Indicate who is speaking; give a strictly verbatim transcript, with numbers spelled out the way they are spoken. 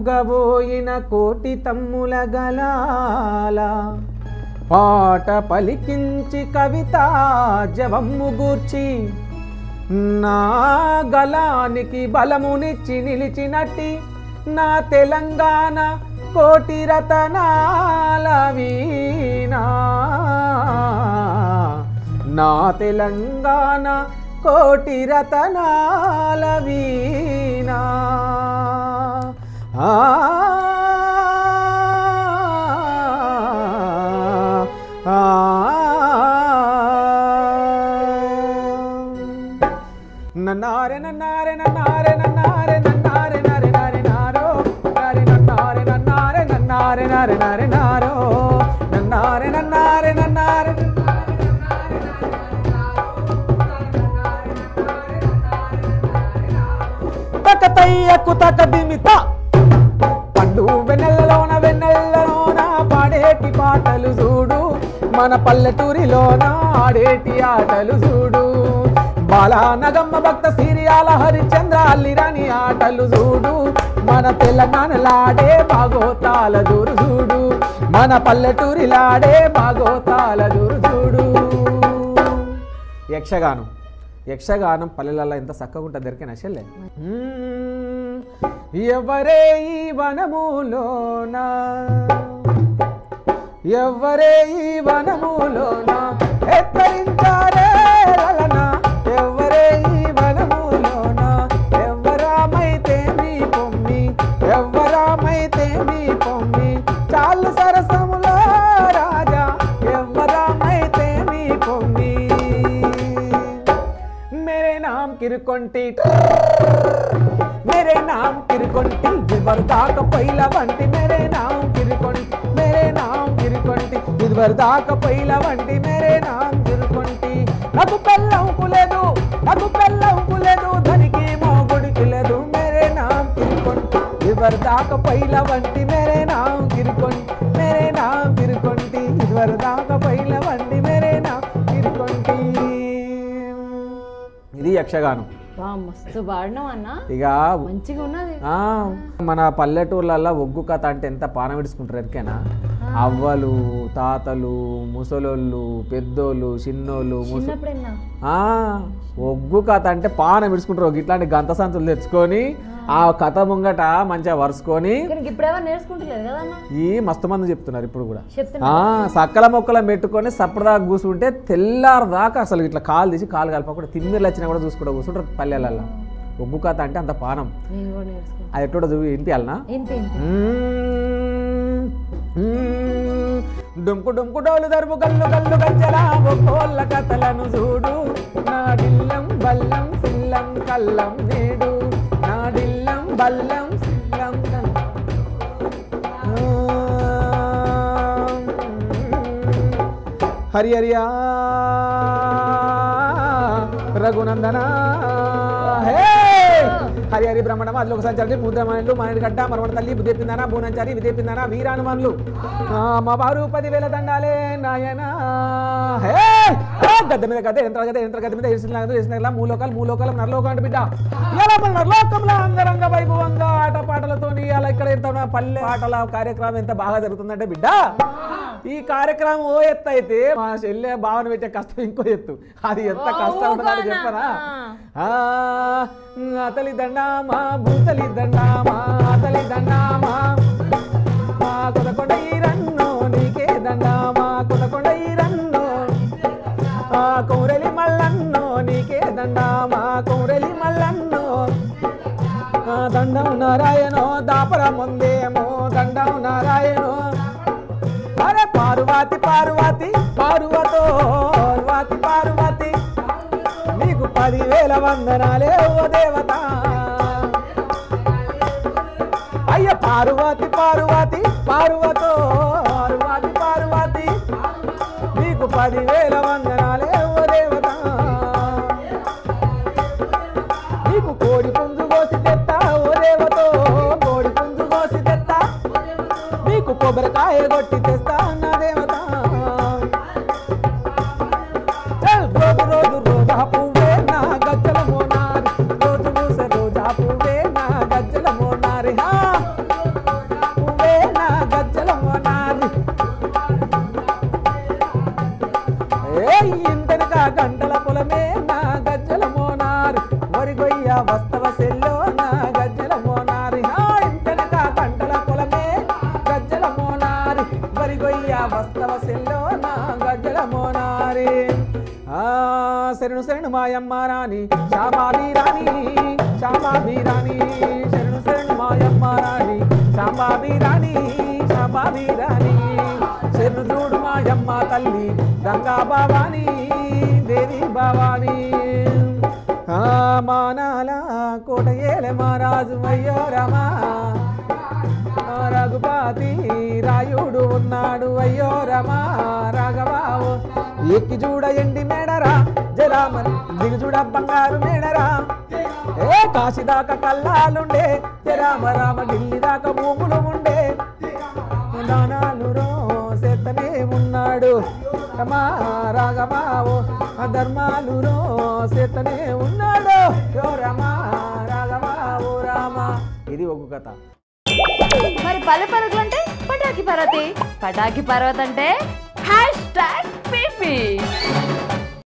Speaker 1: మూగబోయిన కోటి తమ్ముల గలాల పాట పలికించి కవిత జవమ్ము గూర్చి నా గలానికి బలమునిచ్చి నిలిచినట్టి నా తెలంగాణ కోటి రతనాల వీణా నా తెలంగాణ కోటి రతనాల వీణా ఆ నన్నారే నన్నారే నన్నారే నన్నారే నన్నారే నరే నరే నారో నరే నన్నారే నన్నారే నన్నారే నరే నరే నారో నన్నారే నన్నారే నన్నారే తకతయ్యకు తకదిమిత పండు వెన్నెలలోన వెన్నెలలోన పాడేటి పాటలు చూడు మన పల్లెటూరిలోన ఆడేటి ఆటలు చూడు బాలా నగమ్మ భక్త సిరియాల హరిచంద్ర అల్లిరాని ఆటలు చూడు మన తెలంగాణలాడే బాగోతాల దూరు చూడు మన పల్లెటూరిలాడే బాగోతాల దూరు చూడు. యక్షగానం యక్షగానం పల్లెలలో ఎంత చక్కగా ఉంటుంది దొరికిన అసలే. ఎవరే ఈ వనములోన ఎవరే ఈ వనములోన ఎత్తరించారే లలనా ఎవరే ఈ వనములోన ఎవరామైతే మీ పొమ్మి ఎవరామైతే మీ పొమ్మి చాలు సరసములో రాజా ఎవరామైతే మీ పొమ్మి मेरे नाम किरकोंटी मेरे नाम किरकोंटी इदवरदाक पहिला వంటి मेरे नाम किरकोंटी मेरे नाम किरकोंटी इदवरदाक पहिला వంటి मेरे नाम किरकोंटी నాకు పెళ్ళం కులేదు నాకు పెళ్ళం కులేదు ధనికి మోగుడికి లేదు मेरे नाम किरकोंटी इदवरदाक पहिला వంటి मेरे नाम किरकोंटी मेरे नाम किरकोंटी इदवरदाक पहिला వంటి मेरे नाम किरकोंटी. ఇది యక్షగానం.
Speaker 2: మస్తు పాడినావు అన్న,
Speaker 1: ఇక
Speaker 2: మంచిగా ఉన్నది.
Speaker 1: మన పల్లెటూర్లలో ఒగ్గు కథ అంటే ఎంత పాన విడుచుకుంటారు ఎరికేనా? అవ్వలు తాతలు ముసలోళ్ళు పెద్దోళ్ళు చిన్నోళ్ళు ఒగ్గు కథ అంటే పాన విడుచుకుంటారు. ఇట్లాంటి గంత సంచులు తెచ్చుకొని ఆ కథ ముంగట మంచిగా వరుసుకొని ఈ మస్తు మంది చెప్తున్నారు ఇప్పుడు కూడా. సక్కల మొక్కల పెట్టుకొని సప్పటిదాకా కూర్చుంటే తెల్లారు దాకా అసలు ఇట్లా కాలు తీసి కాలు కలపకుండా తిమ్మిర్లు వచ్చినా కూడా చూసుకుంటూ కూర్చుంటారు పల్లెలలో. ఒగ్గు కథ అంటే అంత పానం. అది ఎట్టో చూపి వినిపించాలనా? డుంకు డుంకు డోలు దరుపు గల్లు గల్లు గజ్జలా ఒక్కోళ్ళ కథలను చూడు నాడిల్లం బల్లం సిల్లం కల్లం నేడు నాడిల్లం బల్లం సిల్లం హరి హరియా రఘునందనా హే హరి హరి బ్రహ్మణ అదిలోక సంచారి ముద్రమణులు మనడి గడ్డ మరమణ తల్లి బుద్ధేపిందానా బూనంచారి విదేపిందానా వీరానుమనులు మా బారు పదివేల దండాలే నాయన హే గద్ద మీద గద్ద యంత్ర గద్ద యంత్ర గద్ద మీద వేసిన మూలోకాలు మూలోకాలం నరలోకం అంటే బిడ్డ ఇలా మన నరలోకంలో అంగరంగ వైభవంగా ఆట పాటలతో అలా ఇక్కడ ఎంత పల్లె ఆటల కార్యక్రమం ఎంత బాగా జరుగుతుందంటే బిడ్డ ఈ కార్యక్రమం ఓ ఎత్తు అయితే మా చెల్లె భావన పెట్టే కష్టం ఇంకో ఎత్తు. అది ఎంత కష్టం ఉంటుందని చెప్పరా? అతలి దండామా భూతలి దండామా అతలి దండామా మా కొదకొండ ఈ రన్నో నీకే దండామా కొదకొండ ఈ రన్నో కౌరెలి మల్లన్నో నీకే దండామా కౌరెలి మల్లన్నో దండం నారాయణో దాపర ముందేమో దండం నారాయణో అరే పార్వతి పార్వతి పార్వతో పార్వతి పార్వతి నీకు పదివేల వందనాలే ఓ దేవత. అయ్య పార్వతి పార్వతి పార్వతో పార్వతి పార్వతి నీకు పదివేల వందనాలే ఓ దేవత. నీకు కోడి పుంజు కోసి తెత్తా ఓ దేవతో కోడి పుంజు కోసి తెత్తా నీకు కొబ్బరికాయ కొట్టి తెస్తా నా దేవత. రోజు రోజు రోజా పువ్వే నా గజ్జల మోనారి రోజు మూసే రోజా పువ్వే నా గజ్జల మోనారి శరణు శరణు మాయమ్మ రాణి శ్యామాభి రాణి శ్యామాభి రాణి శరణు శరణు మాయమ్మ రాణి శ్యామాభి రాణి శ్యామాభి రాణి శరణు చూడు మాయమ్మ తల్లి గంగా భవాని దేవి భవాని ఆ మానాల కోట ఏలే మహారాజు అయ్యో రమా రఘుపతి రాయుడు ఉన్నాడు అయ్యో రమా రాఘవావు ఎక్కి చూడ ఎండి మేడరా జరామని దిగు చూడ బంగారు మేడరా ఏ కాశీ దాకా కల్లాలుండే జరామ రామ ఢిల్లీ దాకా భూములు ఉండే దానాలు రో చేతనే ఉన్నాడు రమా రాఘవావు ధర్మాలు రో చేతనే ఉన్నాడు యో రమా రాఘవావు రామ. ఇది ఒక కథ.
Speaker 2: మరి పల్లె పరుగులు అంటే పటాకి పర్వతి, పటాకి పర్వత అంటే హ్యాష్ ట్యాగ్ పీపీ.